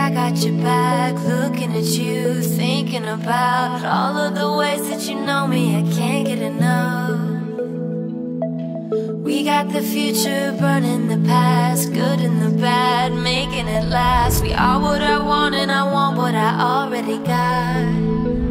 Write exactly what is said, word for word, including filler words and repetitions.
I got your back, looking at you, thinking about all of the ways that you know me, I can't get enough. We got the future burning the past, good and the bad, making it last. We are what I want and I want what I already got.